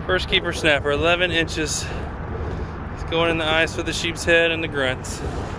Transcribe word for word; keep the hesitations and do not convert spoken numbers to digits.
First keeper snapper, eleven inches. It's going in the ice with the sheep's head and the grunts.